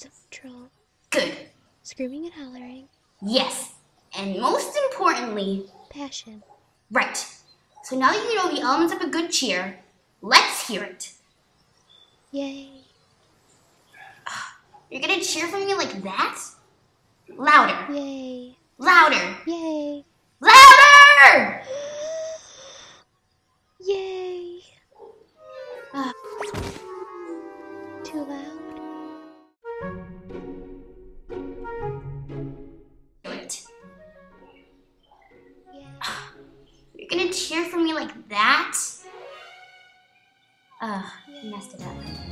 Self-control. Good. Screaming and hollering. Yes. And most importantly, passion. Right. So now that you know the elements of a good cheer, let's hear it. Yay. You're gonna cheer for me like that? Louder. Yay. Louder. Yay. Louder! Yay. Too loud? Do it. Yay. You're gonna cheer for me like that? You messed it up.